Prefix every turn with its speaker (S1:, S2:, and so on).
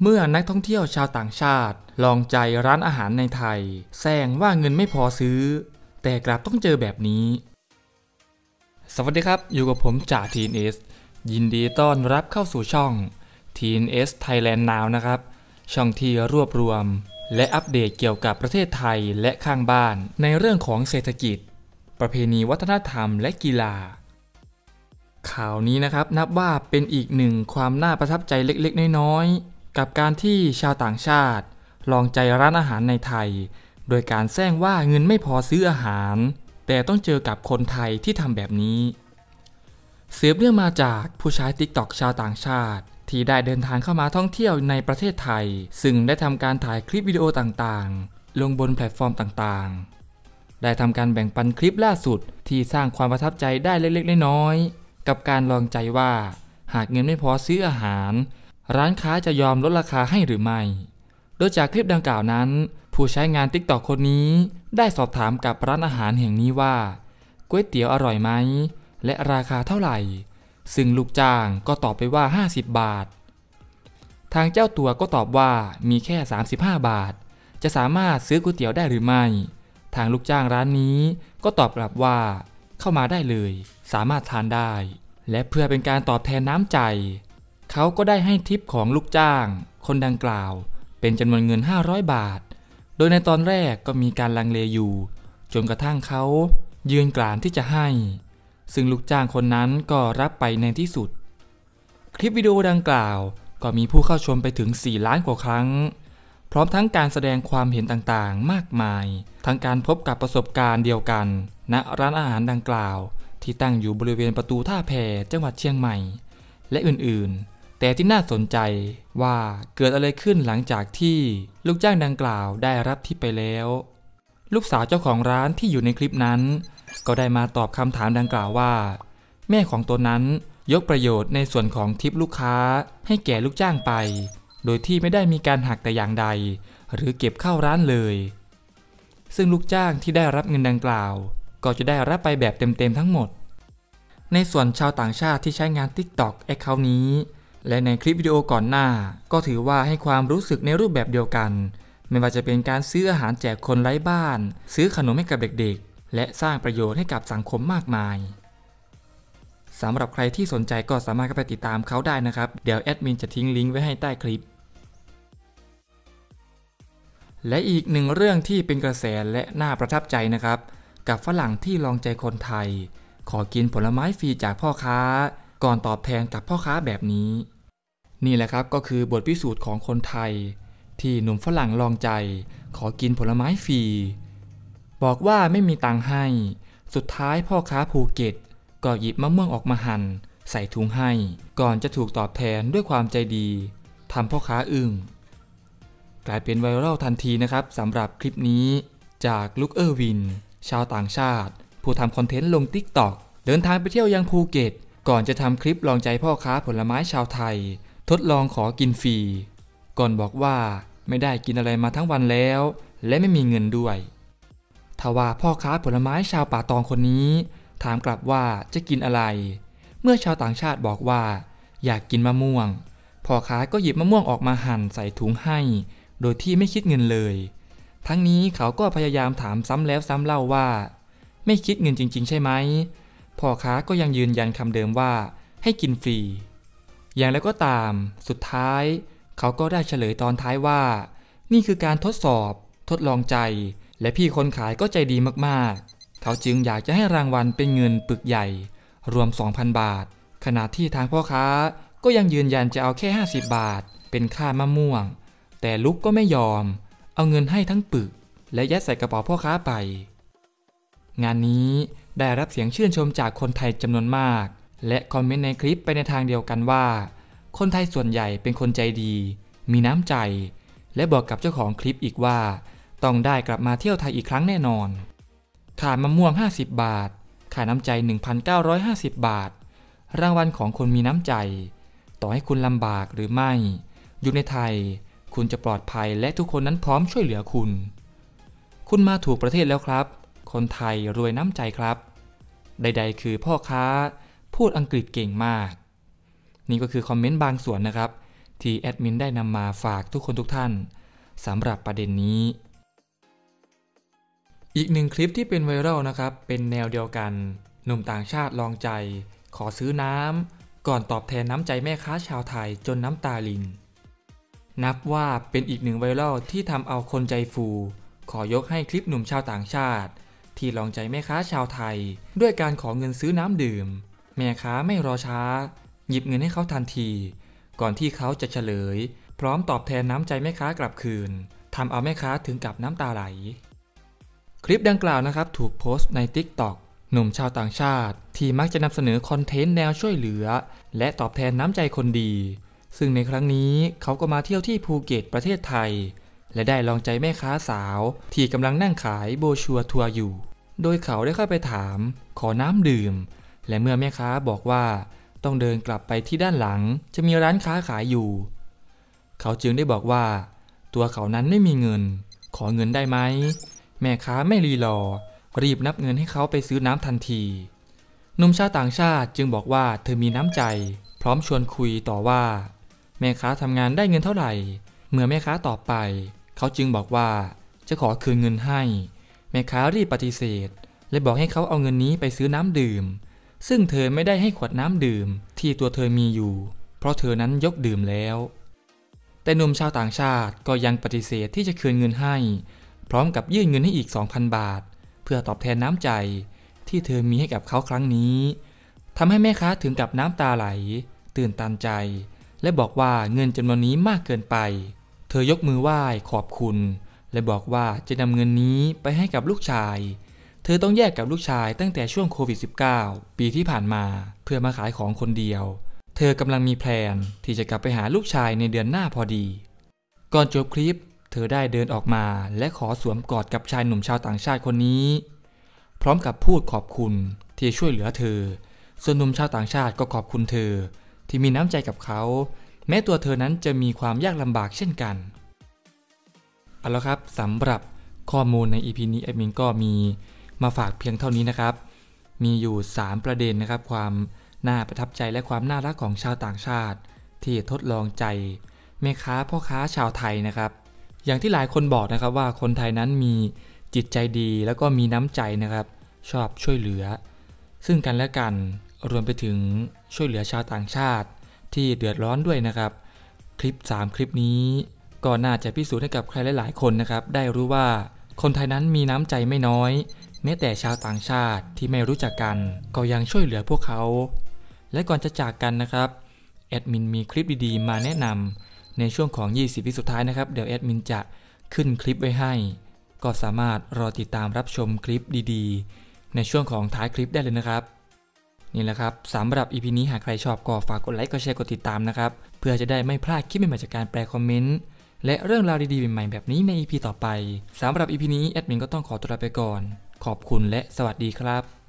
S1: เมื่อนักท่องเที่ยวชาวต่างชาติลองใจร้านอาหารในไทยแซงว่าเงินไม่พอซื้อแต่กลับต้องเจอแบบนี้สวัสดีครับอยู่กับผมจ่า TNS ยินดีต้อนรับเข้าสู่ช่อง TNS Thailand Now นะครับช่องที่รวบรวมและอัปเดตเกี่ยวกับประเทศไทยและข้างบ้านในเรื่องของเศรษฐกิจประเพณีวัฒนธรรมและกีฬาข่าวนี้นะครับนับว่าเป็นอีกหนึ่งความน่าประทับใจเล็กๆน้อยๆกับการที่ชาวต่างชาติลองใจร้านอาหารในไทยโดยการแซงว่าเงินไม่พอซื้ออาหารแต่ต้องเจอกับคนไทยที่ทำแบบนี้สืบเนื่องมาจากผู้ใช้ TikTok ชาวต่างชาติที่ได้เดินทางเข้ามาท่องเที่ยวในประเทศไทยซึ่งได้ทำการถ่ายคลิปวิดีโอต่างๆลงบนแพลตฟอร์มต่างๆได้ทำการแบ่งปันคลิปล่าสุดที่สร้างความประทับใจได้เล็กๆน้อยๆกับการลองใจว่าหากเงินไม่พอซื้ออาหารร้านค้าจะยอมลดราคาให้หรือไม่โดยจากคลิปดังกล่าวนั้นผู้ใช้งาน TikTok คนนี้ได้สอบถามกับร้านอาหารแห่งนี้ว่าก๋วยเตี๋ยวอร่อยไหมและราคาเท่าไหร่ซึ่งลูกจ้างก็ตอบไปว่า50 บาททางเจ้าตัวก็ตอบว่ามีแค่35 บาทจะสามารถซื้อก๋วยเตี๋ยวได้หรือไม่ทางลูกจ้างร้านนี้ก็ตอบกลับว่าเข้ามาได้เลยสามารถทานได้และเพื่อเป็นการตอบแทนน้ำใจเขาก็ได้ให้ทิปของลูกจ้างคนดังกล่าวเป็นจำนวนเงิน500 บาทโดยในตอนแรกก็มีการลังเลอยู่จนกระทั่งเขายืนกรานที่จะให้ซึ่งลูกจ้างคนนั้นก็รับไปในที่สุดคลิปวิดีโอดังกล่าวก็มีผู้เข้าชมไปถึง4 ล้านกว่าครั้งพร้อมทั้งการแสดงความเห็นต่างๆมากมายทั้งการพบกับประสบการณ์เดียวกันณร้านอาหารดังกล่าวที่ตั้งอยู่บริเวณประตูท่าแพจังหวัดเชียงใหม่และอื่นๆแต่ที่น่าสนใจว่าเกิดอะไรขึ้นหลังจากที่ลูกจ้างดังกล่าวได้รับทิปไปแล้วลูกสาวเจ้าของร้านที่อยู่ในคลิปนั้นก็ได้มาตอบคำถามดังกล่าวว่าแม่ของตนนั้นยกประโยชน์ในส่วนของทิปลูกค้าให้แก่ลูกจ้างไปโดยที่ไม่ได้มีการหักแต่อย่างใดหรือเก็บเข้าร้านเลยซึ่งลูกจ้างที่ได้รับเงินดังกล่าวก็จะได้รับไปแบบเต็มๆทั้งหมดในส่วนชาวต่างชาติที่ใช้งาน TikTok Account นี้และในคลิปวิดีโอก่อนหน้าก็ถือว่าให้ความรู้สึกในรูปแบบเดียวกันไม่ว่าจะเป็นการซื้ออาหารแจกคนไร้บ้านซื้อขนมให้กับเด็กๆและสร้างประโยชน์ให้กับสังคมมากมายสำหรับใครที่สนใจก็สามารถเข้าไปติดตามเขาได้นะครับเดี๋ยวแอดมินจะทิ้งลิงก์ไว้ให้ใต้คลิปและอีกหนึ่งเรื่องที่เป็นกระแสและน่าประทับใจนะครับกับฝรั่งที่ลองใจคนไทยขอกินผลไม้ฟรีจากพ่อค้าก่อนตอบแทนกับพ่อค้าแบบนี้นี่แหละครับก็คือบทพิสูจน์ของคนไทยที่หนุ่มฝรั่งลองใจขอกินผลไม้ฟรีบอกว่าไม่มีตังค์ให้สุดท้ายพ่อค้าภูเก็ตก็หยิบมะม่วงออกมาหั่นใส่ถุงให้ก่อนจะถูกตอบแทนด้วยความใจดีทำพ่อค้าอึ้งกลายเป็นไวรัลทันทีนะครับสำหรับคลิปนี้จากลุคเออร์วินชาวต่างชาติผู้ทำคอนเทนต์ลง TikTok เดินทางไปเที่ยวยังภูเก็ตก่อนจะทำคลิปลองใจพ่อค้าผลไม้ชาวไทยทดลองขอกินฟรีก่อนบอกว่าไม่ได้กินอะไรมาทั้งวันแล้วและไม่มีเงินด้วยทว่าพ่อค้าผลไม้ชาวป่าตองคนนี้ถามกลับว่าจะกินอะไรเมื่อชาวต่างชาติบอกว่าอยากกินมะม่วงพ่อค้าก็หยิบมะม่วงออกมาหั่นใส่ถุงให้โดยที่ไม่คิดเงินเลยทั้งนี้เขาก็พยายามถามซ้ำแล้วซ้ำเล่าว่าไม่คิดเงินจริงๆใช่ไหมพ่อค้าก็ยังยืนยันคำเดิมว่าให้กินฟรีอย่างไรก็ตามสุดท้ายเขาก็ได้เฉลยตอนท้ายว่านี่คือการทดสอบทดลองใจและพี่คนขายก็ใจดีมากๆเขาจึงอยากจะให้รางวัลเป็นเงินปึกใหญ่รวม 2,000 บาทขณะที่ทางพ่อค้าก็ยังยืนยันจะเอาแค่50 บาทเป็นค่ามะม่วงแต่ลุกก็ไม่ยอมเอาเงินให้ทั้งปึกและยัดใส่กระเป๋าพ่อค้าไปงานนี้ได้รับเสียงชื่นชมจากคนไทยจำนวนมากและคอมเมนต์ในคลิปไปในทางเดียวกันว่าคนไทยส่วนใหญ่เป็นคนใจดีมีน้ำใจและบอกกับเจ้าของคลิปอีกว่าต้องได้กลับมาเที่ยวไทยอีกครั้งแน่นอนค่ามะม่วง50 บาทค่าน้ำใจ 1,950 บาทรางวัลของคนมีน้ำใจต่อให้คุณลำบากหรือไม่อยู่ในไทยคุณจะปลอดภัยและทุกคนนั้นพร้อมช่วยเหลือคุณมาถูกประเทศแล้วครับคนไทยรวยน้ำใจครับใดๆคือพ่อค้าพูดอังกฤษเก่งมากนี่ก็คือคอมเมนต์บางส่วนนะครับที่แอดมินได้นำมาฝากทุกคนทุกท่านสำหรับประเด็นนี้อีกหนึ่งคลิปที่เป็นไวรัลนะครับเป็นแนวเดียวกันหนุ่มต่างชาติลองใจขอซื้อน้ำก่อนตอบแทนน้ำใจแม่ค้าชาวไทยจนน้ำตาลินนับว่าเป็นอีกหนึ่งไวรัลที่ทำเอาคนใจฟูขอยกให้คลิปหนุ่มชาวต่างชาติที่ลองใจแม่ค้าชาวไทยด้วยการขอเงินซื้อน้ำดื่มแม่ค้าไม่รอช้าหยิบเงินให้เขาทันทีก่อนที่เขาจะเฉลยพร้อมตอบแทนน้ำใจแม่ค้ากลับคืนทำเอาแม่ค้าถึงกับน้ำตาไหลคลิปดังกล่าวนะครับถูกโพสต์ใน TikTok หนุ่มชาวต่างชาติที่มักจะนำเสนอคอนเทนต์แนวช่วยเหลือและตอบแทนน้ำใจคนดีซึ่งในครั้งนี้เขาก็มาเที่ยวที่ภูเก็ตประเทศไทยและได้ลองใจแม่ค้าสาวที่กำลังนั่งขายโบชัวทัวร์อยู่โดยเขาได้เข้าไปถามขอน้ำดื่มและเมื่อแม่ค้าบอกว่าต้องเดินกลับไปที่ด้านหลังจะมีร้านค้าขายอยู่เขาจึงได้บอกว่าตัวเขานั้นไม่มีเงินขอเงินได้ไหมแม่ค้าไม่รีรอรีบนับเงินให้เขาไปซื้อน้ำทันทีหนุ่มชาวต่างชาติจึงบอกว่าเธอมีน้ำใจพร้อมชวนคุยต่อว่าแม่ค้าทำงานได้เงินเท่าไหร่เมื่อแม่ค้าตอบไปเขาจึงบอกว่าจะขอคืนเงินให้แม่ค้ารีบปฏิเสธและบอกให้เขาเอาเงินนี้ไปซื้อน้ำดื่มซึ่งเธอไม่ได้ให้ขวดน้ำดื่มที่ตัวเธอมีอยู่เพราะเธอนั้นยกดื่มแล้วแต่หนุ่มชาวต่างชาติก็ยังปฏิเสธที่จะคืนเงินให้พร้อมกับยื่นเงินให้อีก 2,000 บาทเพื่อตอบแทนน้ำใจที่เธอมีให้กับเขาครั้งนี้ทำให้แม่ค้าถึงกับน้ำตาไหลตื่นตันใจและบอกว่าเงินจำนวนนี้มากเกินไปเธอยกมือไหว้ขอบคุณและบอกว่าจะนำเงินนี้ไปให้กับลูกชายเธอต้องแยกกับลูกชายตั้งแต่ช่วงโควิด -19 ปีที่ผ่านมาเพื่อมาขายของคนเดียวเธอกำลังมีแพลนที่จะกลับไปหาลูกชายในเดือนหน้าพอดีก่อนจบคลิปเธอได้เดินออกมาและขอสวมกอดกับชายหนุ่มชาวต่างชาติคนนี้พร้อมกับพูดขอบคุณที่ช่วยเหลือเธอส่วนหนุ่มชาวต่างชาติก็ขอบคุณเธอที่มีน้ำใจกับเขาแม้ตัวเธอนั้นจะมีความยากลำบากเช่นกันเอาละครับสำหรับข้อมูลใน EP นี้แอดมินก็มีมาฝากเพียงเท่านี้นะครับมีอยู่3ประเด็นนะครับความน่าประทับใจและความน่ารักของชาวต่างชาติที่ทดลองใจแม่ค้าพ่อค้าชาวไทยนะครับอย่างที่หลายคนบอกนะครับว่าคนไทยนั้นมีจิตใจดีแล้วก็มีน้ำใจนะครับชอบช่วยเหลือซึ่งกันและกันรวมไปถึงช่วยเหลือชาวต่างชาติที่เดือดร้อนด้วยนะครับคลิป3คลิปนี้ก็น่าจะพิสูจน์ให้กับใครหลายๆคนนะครับได้รู้ว่าคนไทยนั้นมีน้ำใจไม่น้อยแม้แต่ชาวต่างชาติที่ไม่รู้จักกันก็ยังช่วยเหลือพวกเขาและก่อนจะจากกันนะครับแอดมินมีคลิปดีๆมาแนะนำในช่วงของ20 วิสุดท้ายนะครับเดี๋ยวแอดมินจะขึ้นคลิปไว้ให้ก็สามารถรอติดตามรับชมคลิปดีๆในช่วงของท้ายคลิปได้เลยนะครับนี่แหละครับสำหรับ EP นี้หากใครชอบก็ฝากกดไลค์กดแชร์กดติดตามนะครับเพื่อจะได้ไม่พลาดคลิปใหม่ๆจากการแปลคอมเมนต์และเรื่องราวดีๆใหม่ๆแบบนี้ใน EP ต่อไปสำหรับ EP นี้แอดมินก็ต้องขอตัวลาไปก่อนขอบคุณและสวัสดีครับ